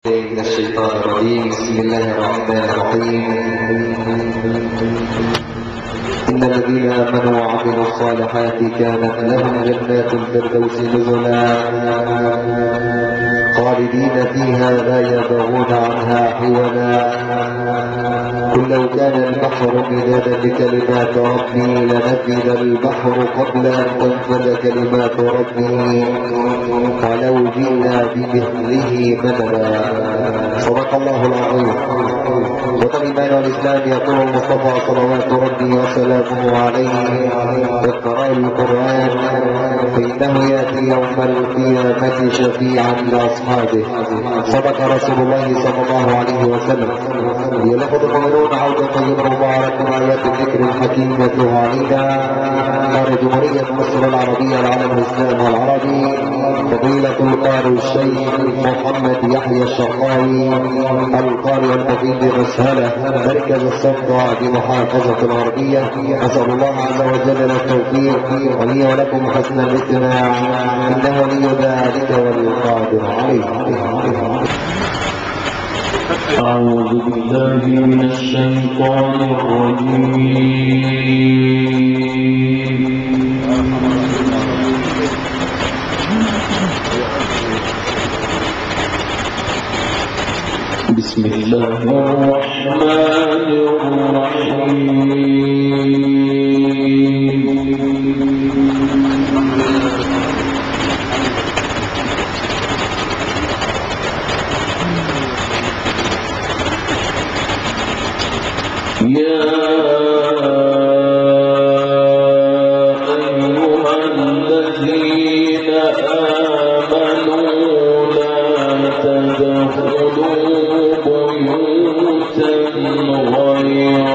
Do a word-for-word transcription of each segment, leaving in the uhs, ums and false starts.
من الشيطان الرجيم. بسم الله الرحمن الرحيم. إن الذين آمنوا وعملوا الصالحات كانت لهم جنات الفردوس نزلا خالدين فيها لا يبغون عنها حولا. قل لو كان البحر مدادا لكلمات ربي لنفد البحر قبل أن تنفد كلمات ربي ولو جئنا بمثله مددا. صدق الله العظيم. وطالبان الإسلام يقول المصطفى صلوات ربي وسلامه عليه اقرأ القرآن فإنه يأتي يوم القيامة شفيعا لأصحابه. صدق رسول الله صلى الله عليه وسلم. يلفظ قولون عودة طيبة مباركة آيات الذكر الحكيم يتلوها علينا دار جمهورية مصر العربية العالم الإسلام والعربي فضيلة القارئ الشيخ محمد يحيى الشقاوي القارئ المفيد بمسهلة مركز الصفوة بمحافظة الغربية. أسأل الله عز وجل التوفيق ولي ولكم حسن الاستماع إنه ولي ذلك والقادر عليه. أعوذ بالله من الشيطان الرجيم. بسم الله الرحمن الرحيم. يا أيها الذين آمنوا لا تدخلوا بيوتا غير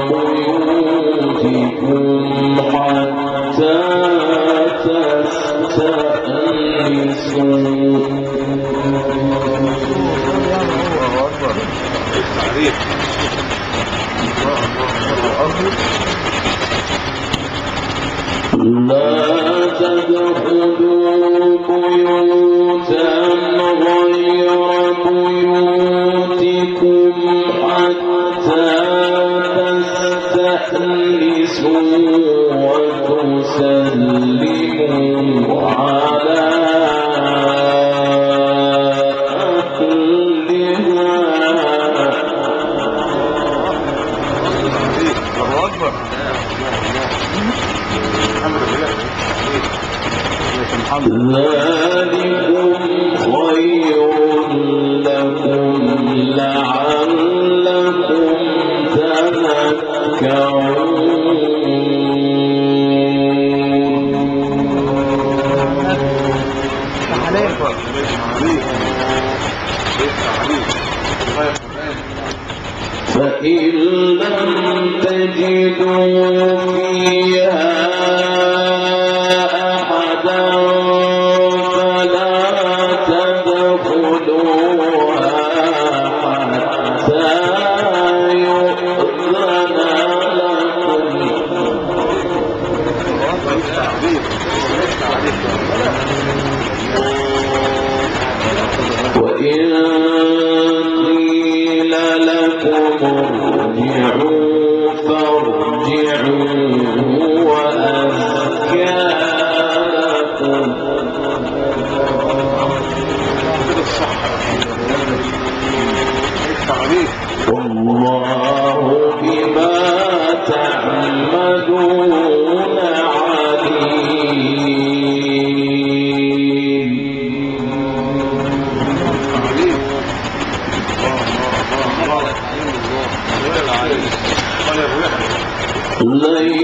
بيوتكم حتى تستأنسوا. لا تدخلوا بيوتا غير بيوتكم حتى تستأنسوا وتسلموا على ذلكم خير لكم لعلكم تذكرون. فإن لم تجدوا فيها والله بما تعملون عليم. ليس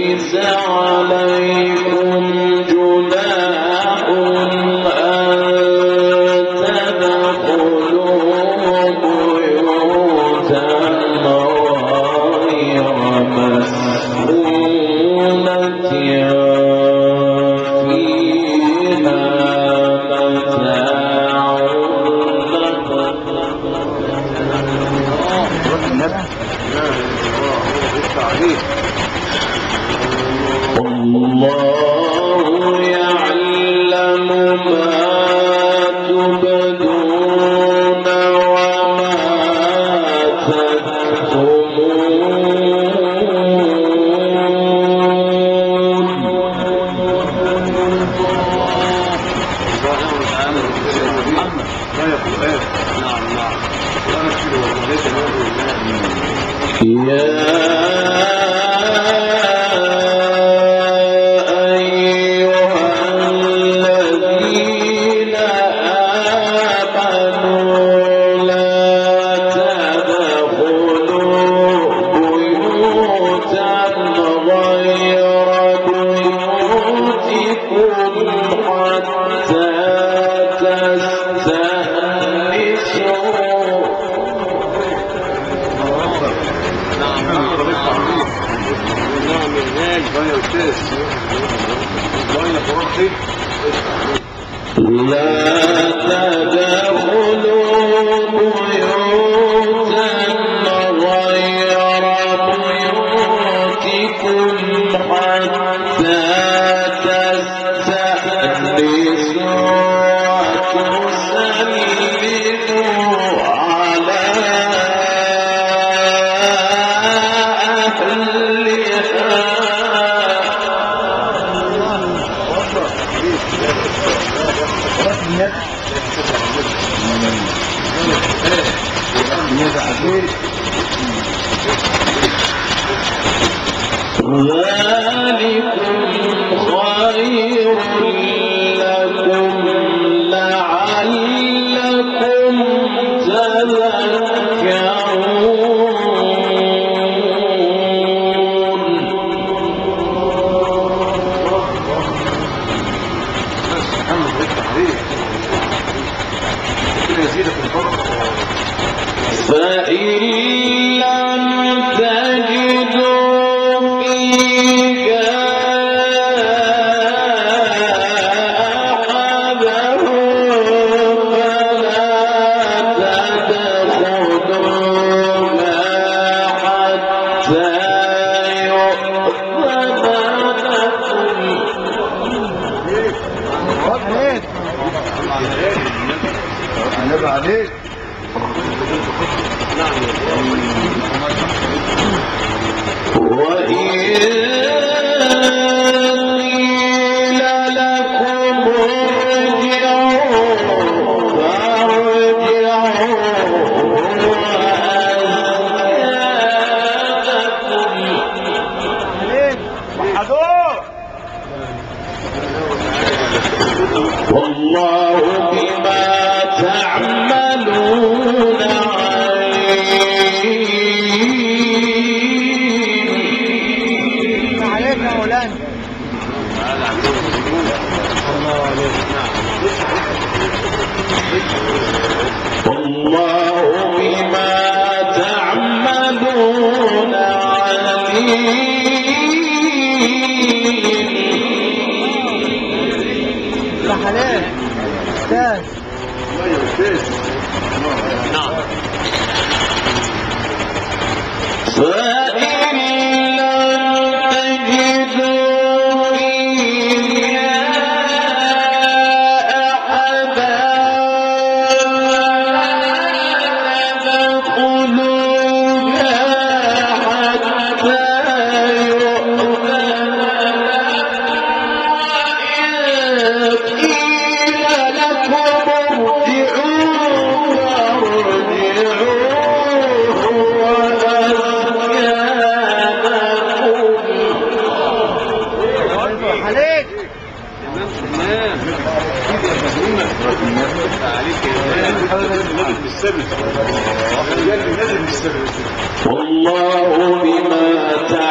والله بما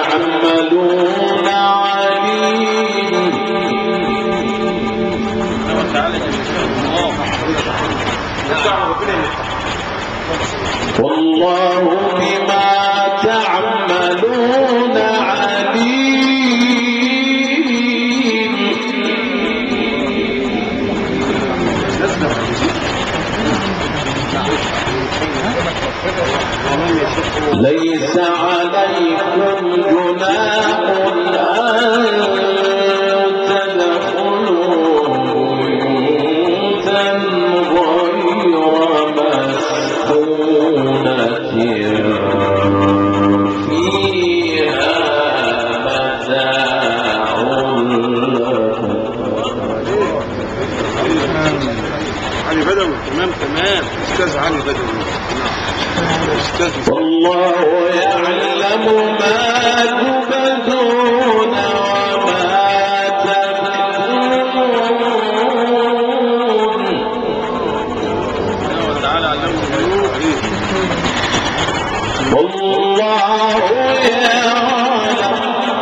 تعملون عليم. والله بما تعملون عليم. ليس عليكم جناح أن تدخلوا بيوتا غير مسكونة فيها متاع لكم. علي بدوي تمام تمام استاذ علي بدوي استاذ والله يعلم ما تبدون وما تكتمون تعالى علمه والله يعلم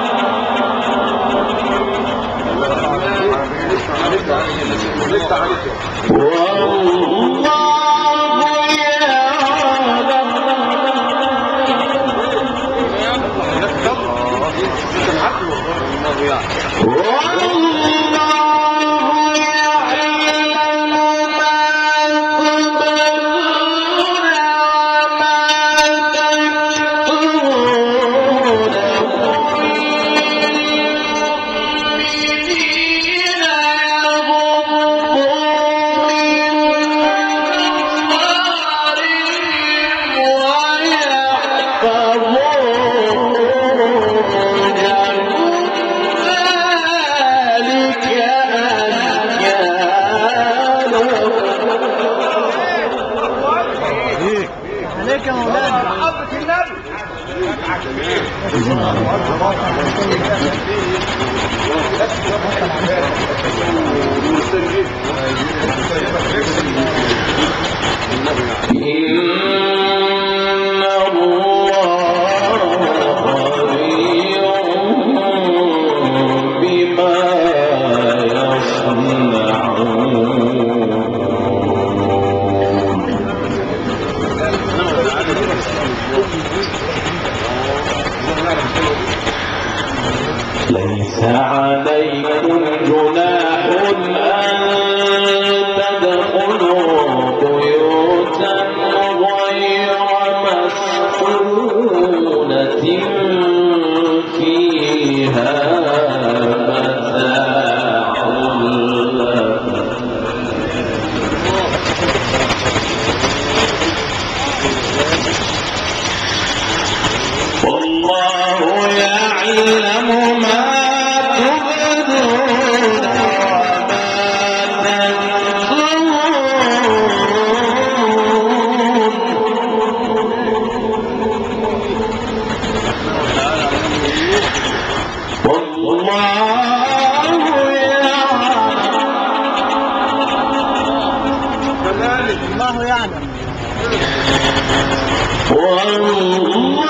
ليس عليكم جناح أن تدخلوا بيوتا غير مسكونة فيها متاع لكم والله يعلم ما تبدون وما تكتمون والله يعلم الله يعلم والله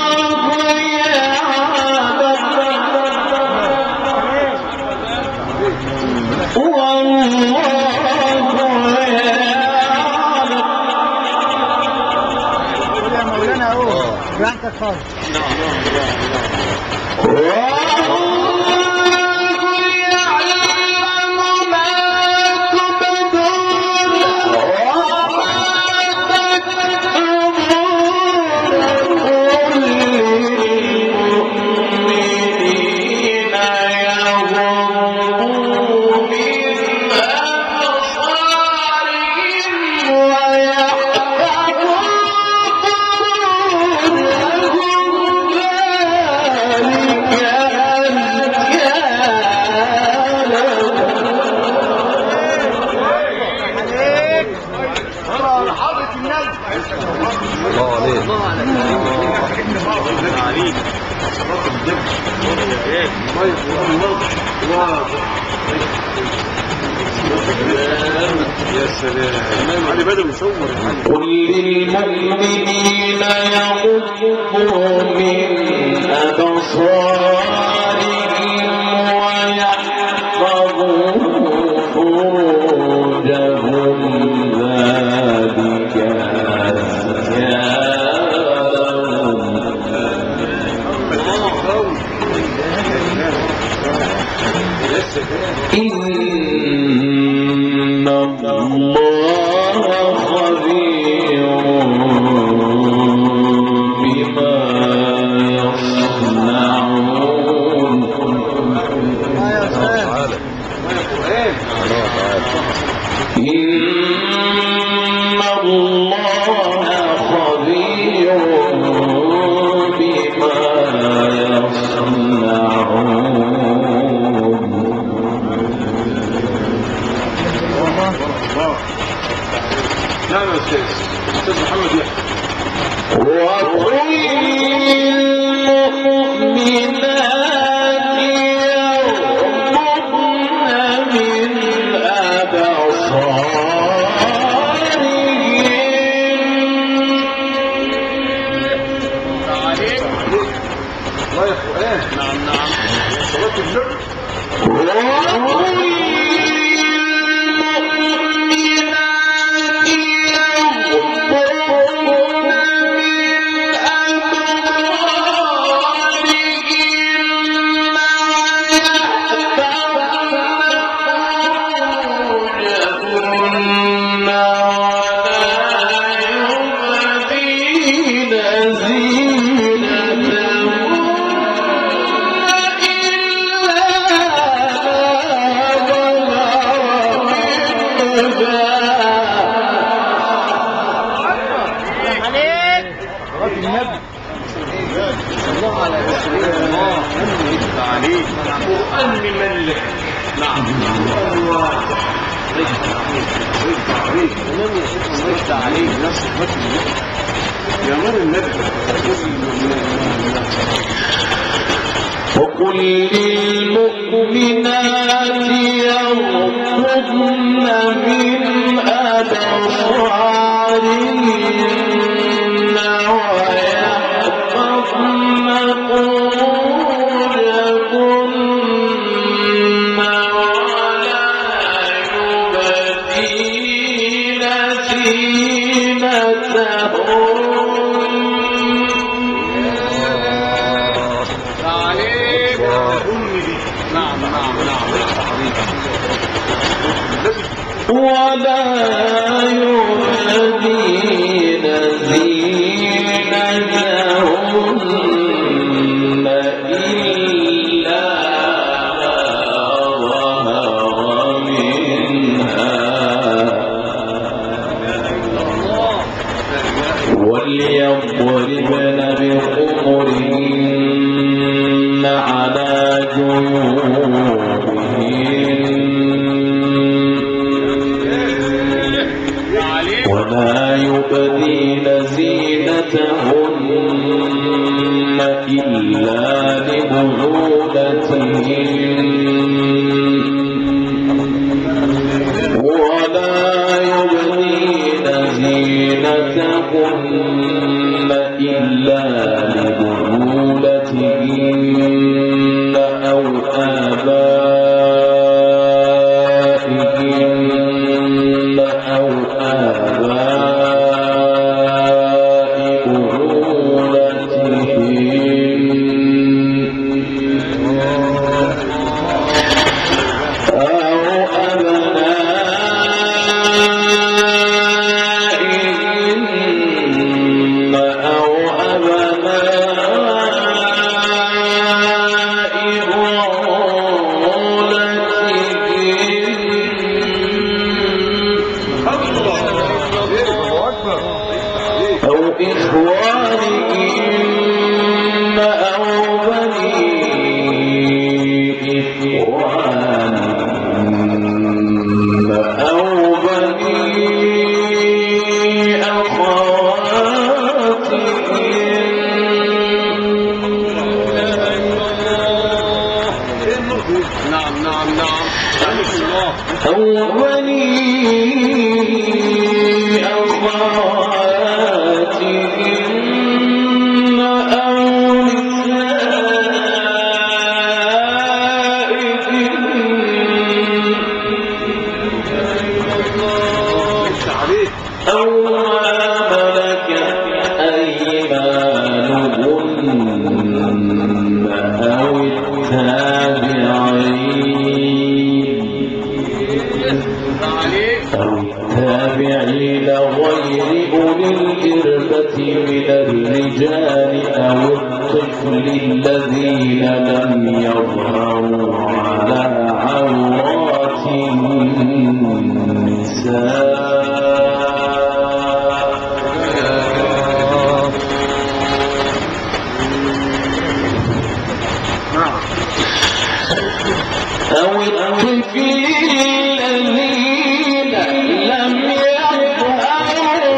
براحتك خالص. قل للمؤمنين يغضوا من أبصارهم ويحفظوا فروجهم ذلك أزكى لهم إن الله خبير بما يصنعون. إن الله خبير بما يصنعون. يا استاذ استاذ محمد يحيى. وقل للمؤمنات يغضضن من نعم نعم صلاة النبي. وقل للمؤمنات يغضضن من أبصارهن ويحفظن فروجهن ولا يبدين زينتهن. نعم نعم نعم ولا يبدين زينتهن إلا ما ظهر منها وليضربن بخمرهن على جيوبهن ولا يبدين زينتهن إلا لبعولتهن ولا يبدين زينتهن إلا لبعولتهن أو آبائهن أو آباء بعولتهن أو أبنائهن أو أبناء بعولتهن أو إخوانهن أو بني إخوانهن أو بني أخواتهن نعم نعم نعم أو بني أخواتهن أو نسائهن أو ما ملكت أيمانهن أو التابعين غير أولي الإربة من الرجال أو الطفل الذين لم يظهروا على عورات النساء أو الطفل الذين لم يظهروا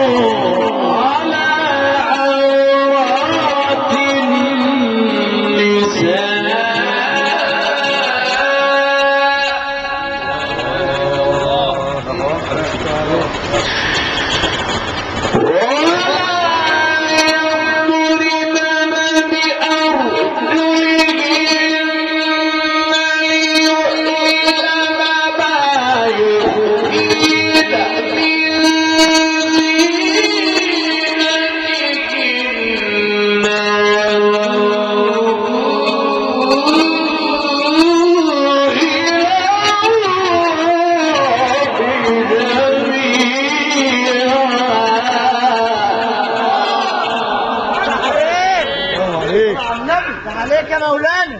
عليك يا مولانا.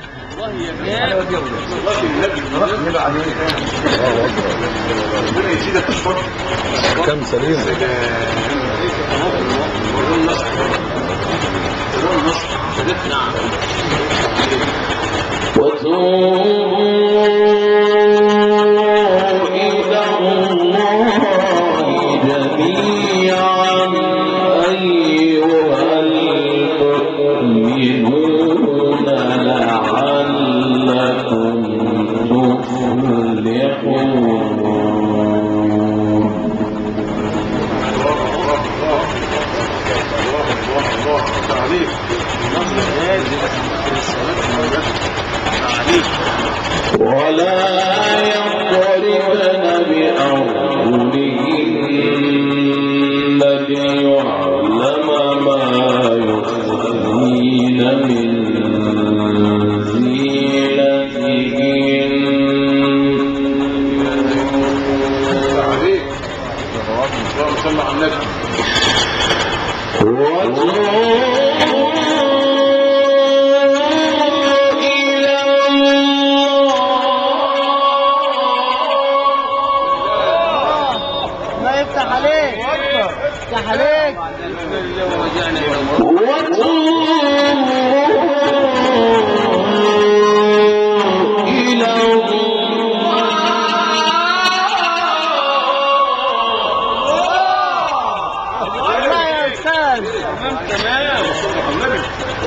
ربنا يزيدك الفضل. كم سليم نعم. وتوبوا إلى الله جميعا أيها المؤمنون لعلكم تفلحون. ولا يضربن بأرجلهن ليعلم ما يخفين من زينتهن. صلى على النبي. عليك إلى الله يا أستاذ. تمام تمام.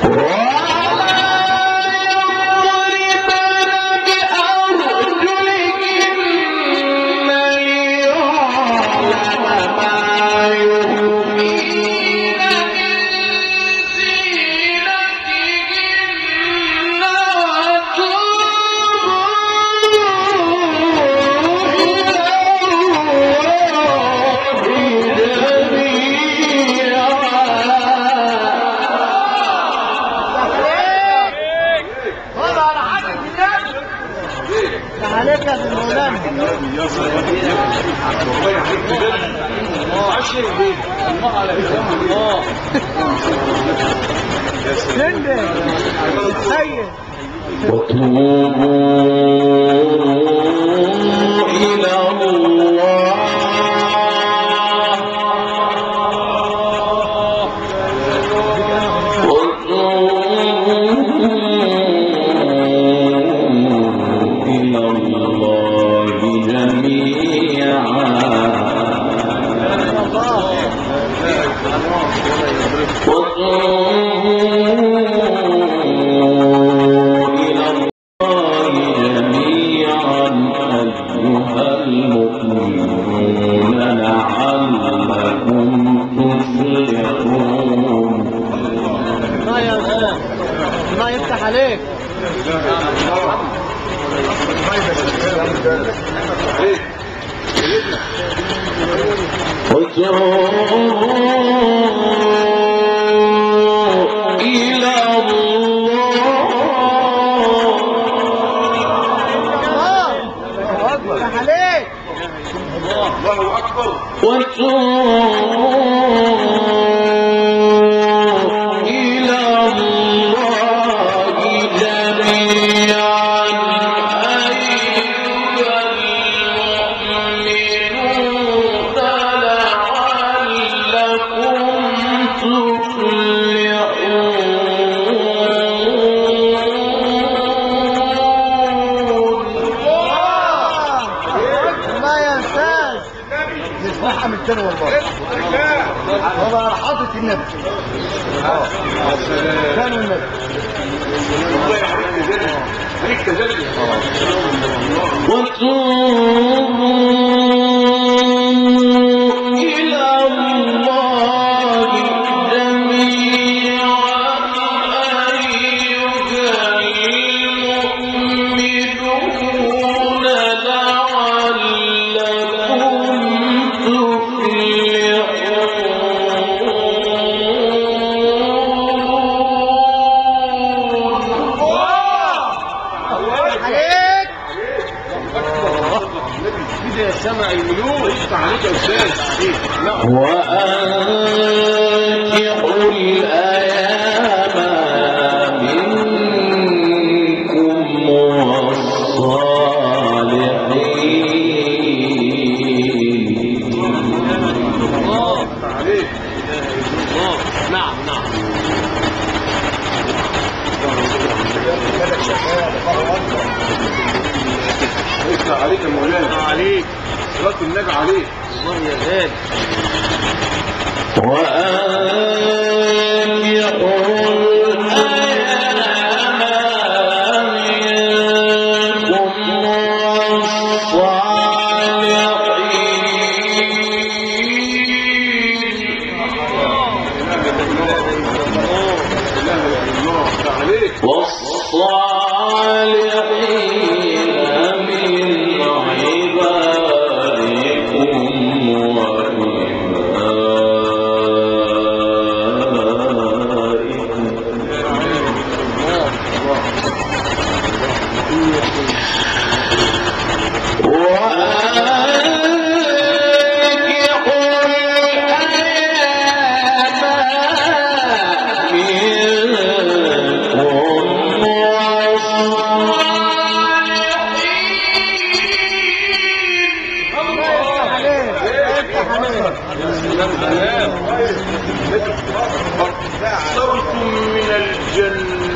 عليك يا مولانا. وتوبوا إلى الله الله يفتح عليك. إلى الله يفتح عليك. الله أكبر. التاني والله بابا حاطط النبي كان النبي والله عليك تجلي. وتوبوا سمع الملوك يفتح عليك يا استاذ. وأنكحوا الأيام منكم والصالحين. الله عليك. الله. نعم نعم. يفتح عليك يا مولانا. عليك. صلاة النبي عليك. الله يا غالي. وأنكحوا الأيام منكم والصالحين والصالحين من عبادكم صرتم من الجنة.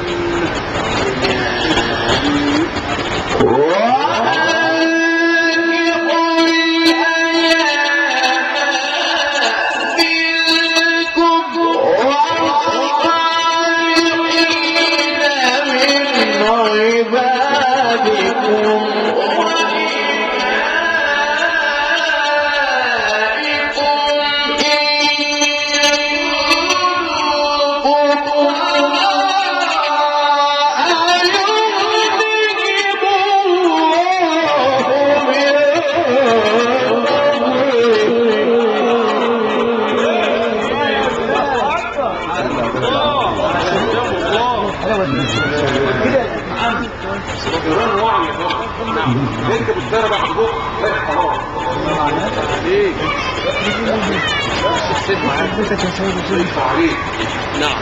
انت بتضرب على البوق لا خلاص عليك السيد معاك ضيف عليك. نعم.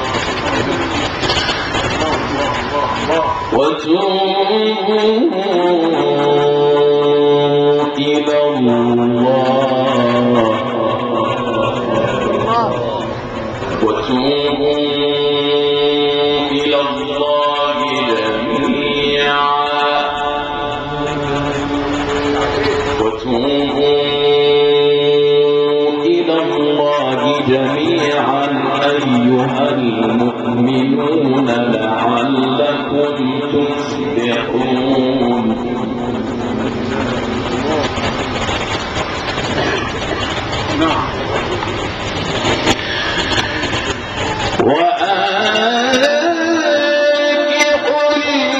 الله الله الله. وتوبوا إلى الله وتوبوا إلى الله جميعا وتوبوا إلى الله جميعا أيها المؤمنون لعلكم تفلحون. نعم. وأنكحوا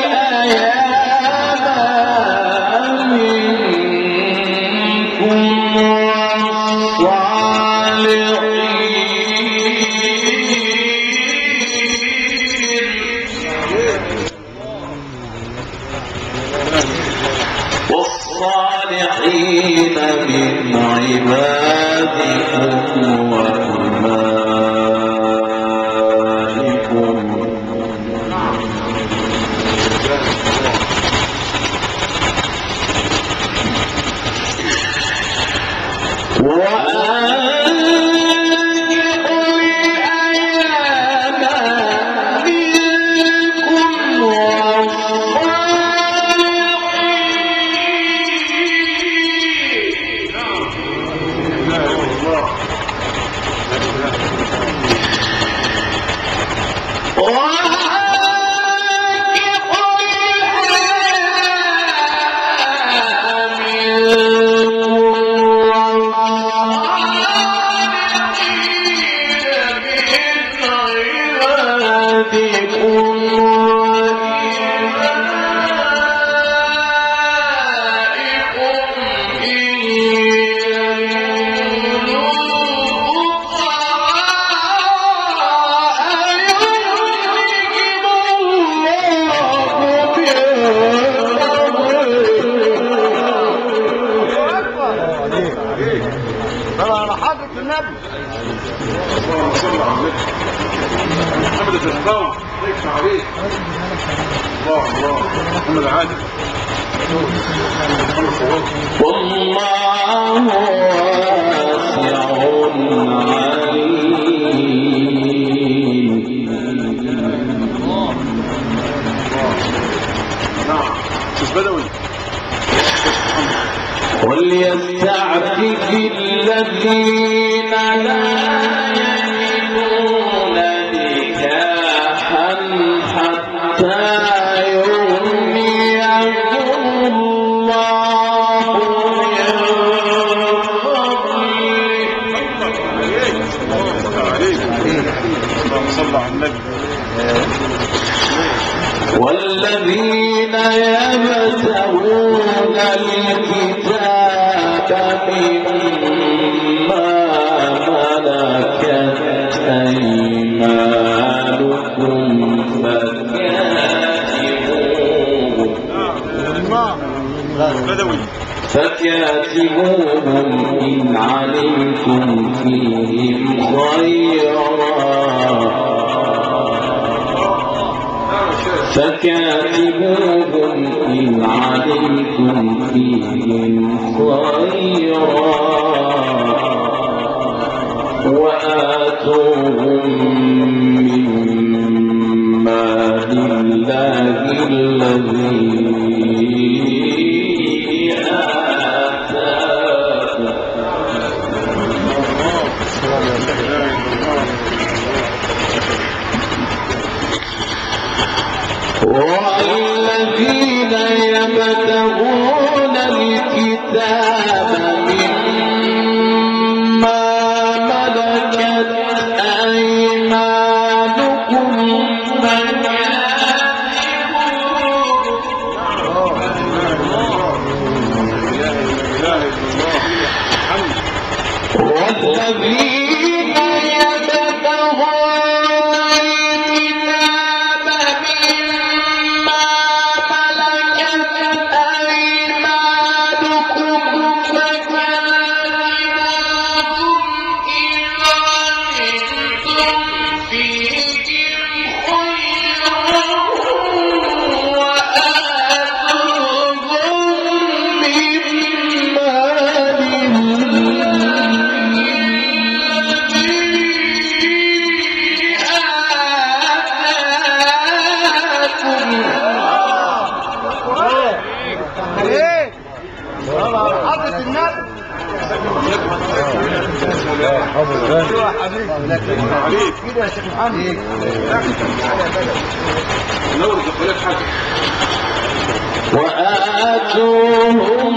الأيام منكم والصالحين من عبادكم وإمائكم طبعا على حضرة النبي. اللهم صل على النبي. محمد الفرقاوي يكفى عليك. الله الله محمد عادل. والله واسع عليم. نعم شوف بدوي. وليستعفف الذين لا يجدون نكاحا حتى يغنيهم الله من فضله. اللهم صل على النبي. والذين يبتغون الكتاب مما ملكت أيمانكم فكاتبوهم إن علمتم فيهم خيرا فكاتبوهم إن علمتم فيهم خيرا وآتوهم مما لله الذي والذين يبتغون الكتاب مما ملكت أيمانكم والذين عليك كده يا شيخ محمد. نور دخلت حاجه. وآتوهم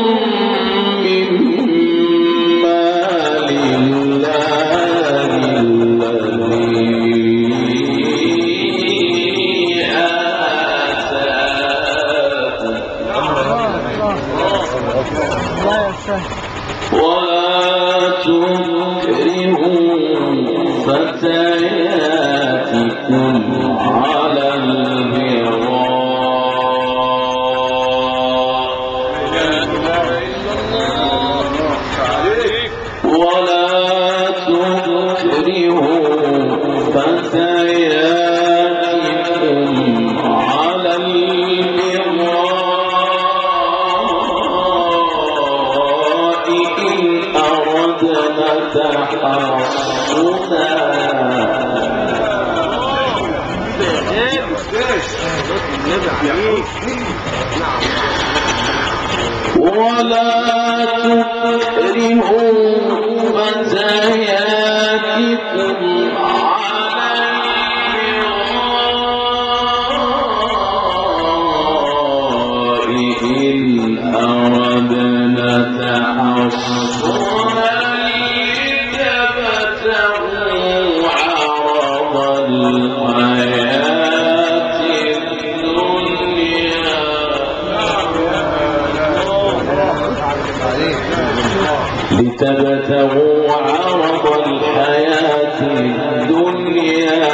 مما لله الذي آتاكم ولا تكرهوا فتياتكم على البغاء ولا تكرهوا فتياتكم على البغاء إن أردنا تحصنا ولا تكرهوا فتياتكم على البغاء إن أردنا تحصنا لتبتغوا عرض الحياة الدنيا لتبتغوا عرض الحياة الدنيا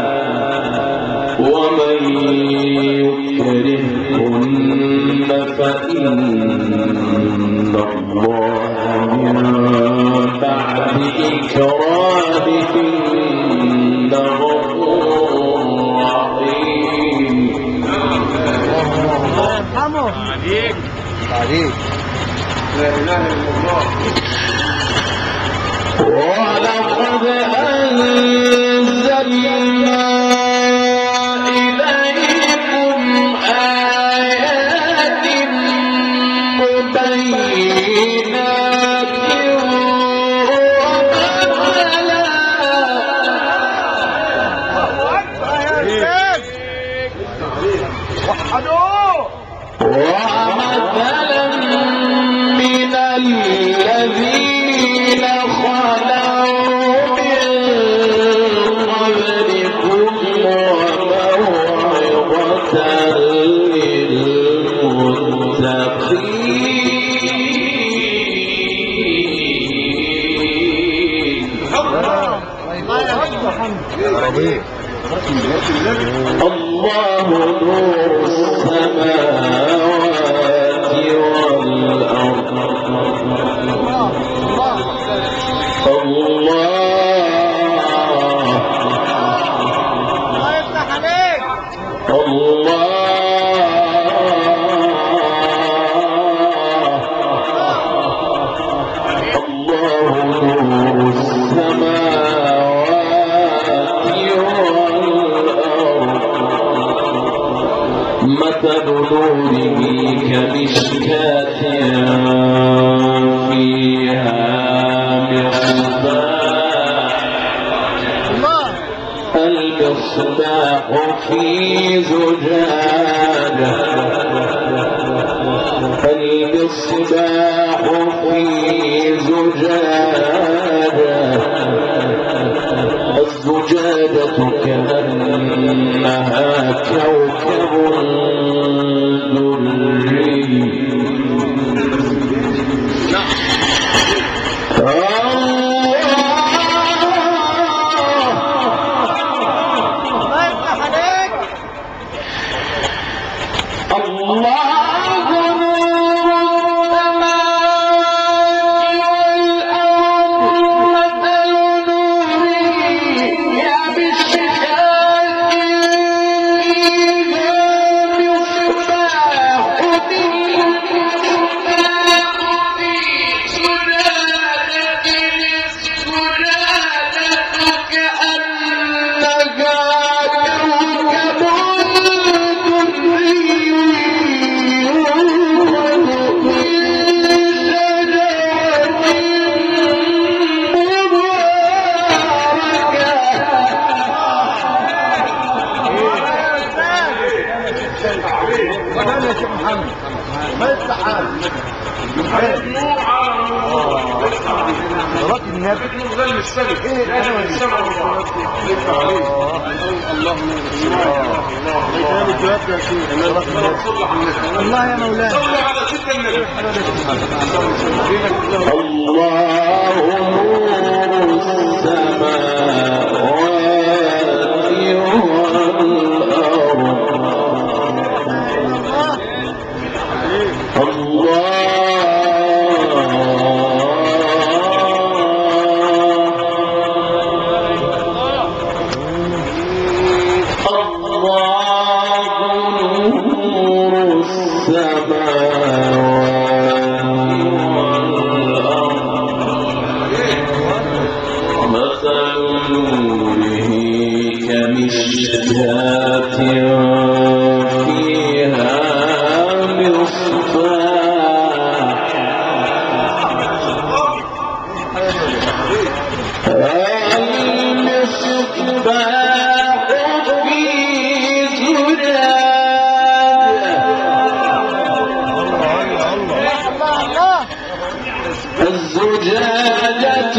ومن يكرهن الله من بعد إكراههن غفور رحيم. عليك عليك لا اله الا الله. ولقد أنزلنا إليكم آيات مبينات ومثلا من الذين خلوا من قبلكم وموعظة للمتقين. الله نور السماوات والأرض. الله الله الله نور السماوات والأرض. مثل نوره كمشكاة فيها المصباح في زجاجة المصباح في زجاجة الزجاجة كأنها كوكب دري. الله يا مولانا صلوا على سيدنا النبي. الله نور السماوات والأرض. الله كمشكاة فيها مصباح المصباح في زجاجة الزجاجة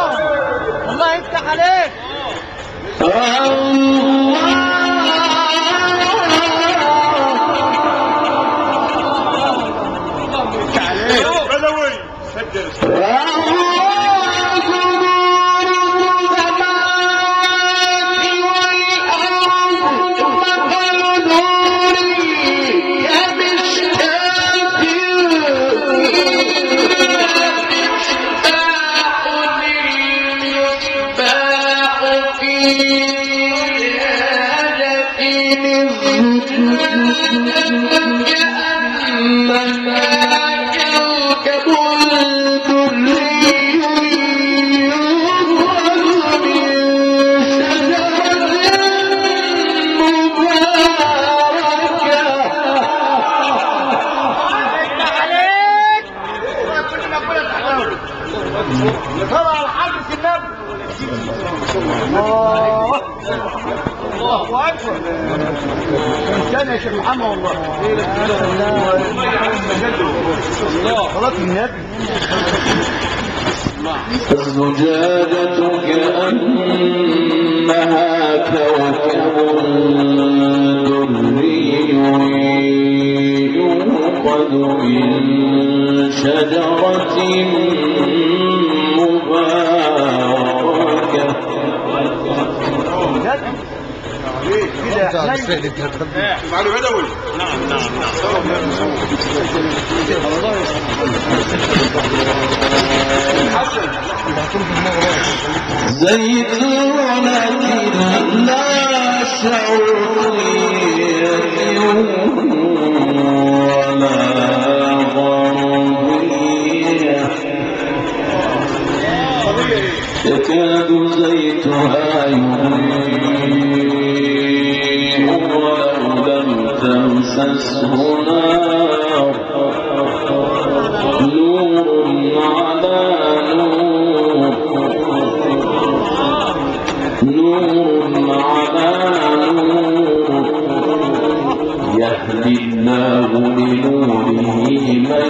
الله الزجاجة كأنها كوكب دري يوقد من شجرة مباركة. معلو بدوي. نعم نعم زيتونة لا شرقية ولا غربية يكاد زيتها يضيء ولو لم تمسسه نار نور على نور نور على نور يهدي الله لنوره من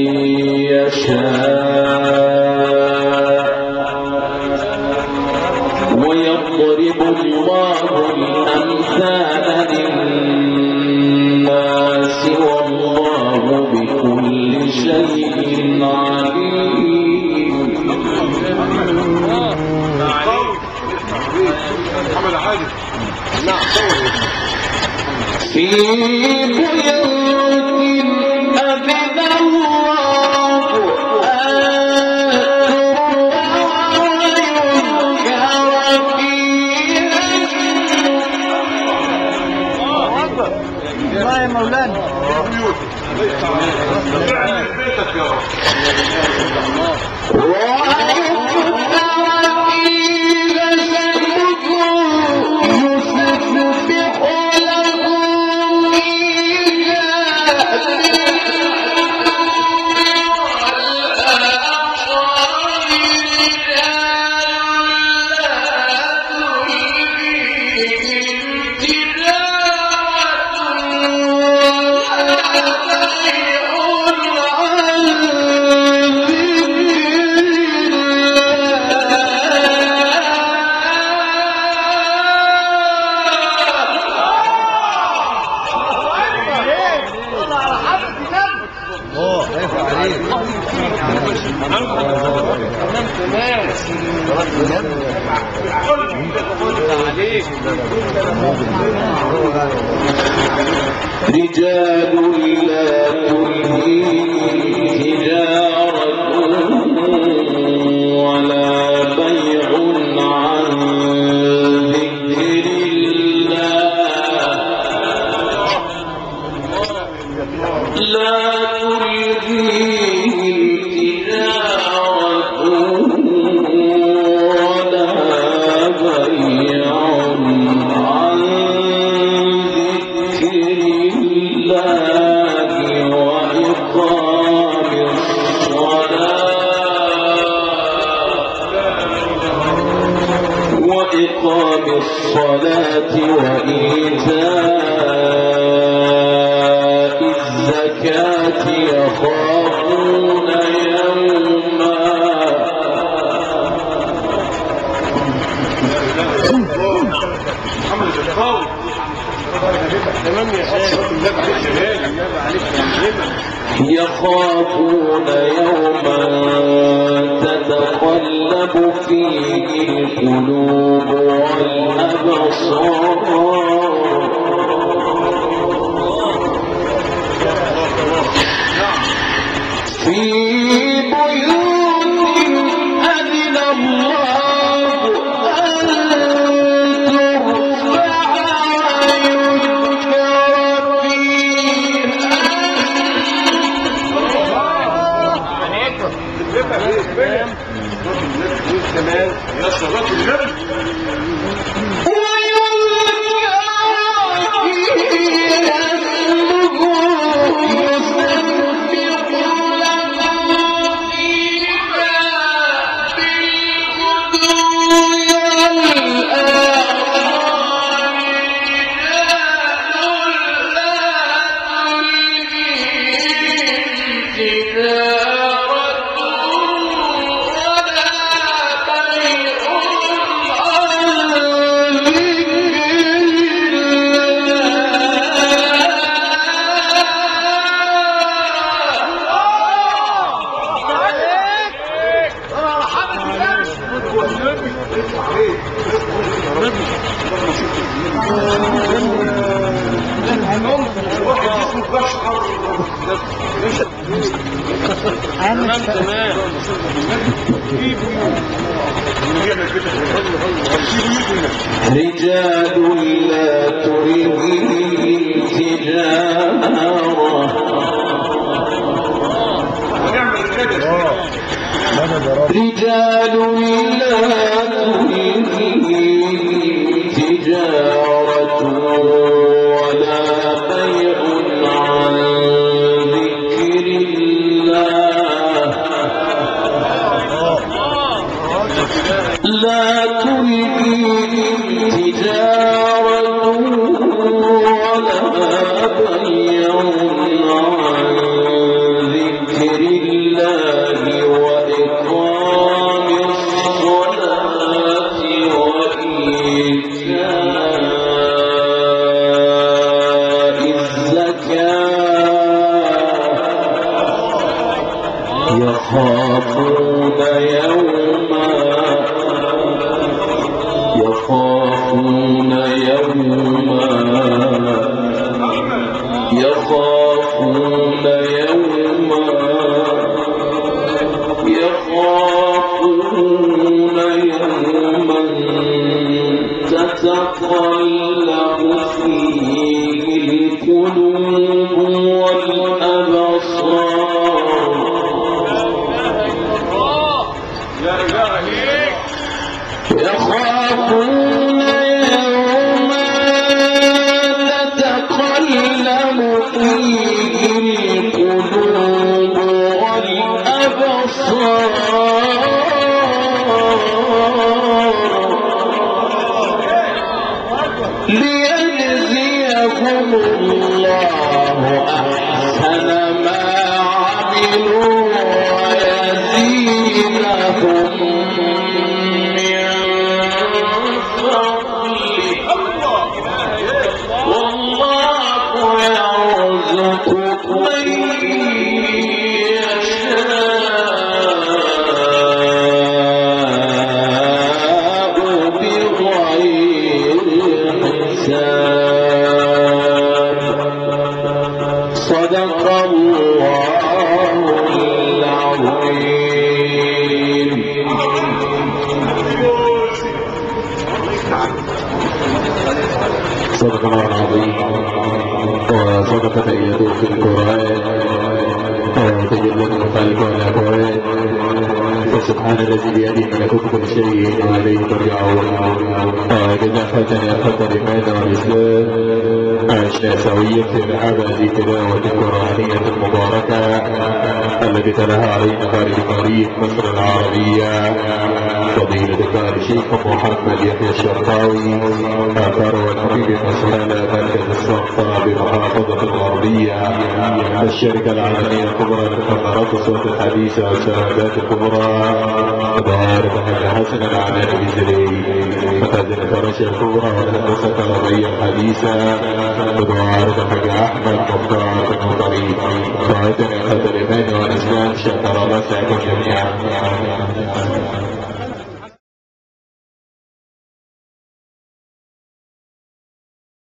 يشاء ويضرب الله الأمثال للناس والله بكل شيء عليم. محمد عادل. نعم في بيوت أذن الله أن ترفع ويذكر فيها الله يا مولانا. بيتك يا رب. رجال لا تلهيهم تجارة ولا بيع عن ذكر الله لا تلهيهم تجارة ولا بيع عن ذكر الله وإقام الصلاة وإقام الصلاة وإيتاء الزكاة يخافون يوما محمد الشقاوي. تمام يا شيخ. النبي عليك شهادة. النبي عليك كلمة. يخافون يوما تتقلب فيه القلوب والأبصار في بيوت أذن الله أن ترفع ويذكر فيها كمان يا صلاة النبي رجال لا تلهيهم تجارة رجال لا تلهيهم تجارة ولا بيع عن ذكر الله لا تلهيهم تجارة ولا بيع عن ذكر الله وإقام الصلاة وإيتاء الزكاة يخافون يوما يخافون يوما يخافون يوما يخافون يوما تتقلب فيه القلوب والأبصار يخافون يوما تتقلب فيه القلوب والأبصار ليجزيهم الله أحسن ما عملوا ويزيدهم صدق الله العظيم. صدق الله العظيم وصدق تأييده في القرآن وتجلد مخالف الأكوان فسبحان الذي بيده ملكوت كل شيء وإليه ترجعون. جزاء فتن أخذ الإيمان والإسلام عشنا سويا في رحاب هذه التلاوة القرآنية المباركة التي تلاها علينا خارج مريض مصر العربية فضيلة الشيخ محمد يحيى الشرقاوي آثار والحبيب مسؤول مركز الصفة بمحافظة الغربية الشركة العالمية الكبرى للخبرات والصوت الحديثة والشهادات الكبرى ظاهرة حاج حسن العناني بزري مخازن فراشة الكبرى والهندسة الغربية الحديثة ظاهرة حاج أحمد مختار المطري فاتني خد الإيمان والإسلام شكر الله سعيكم جميعا.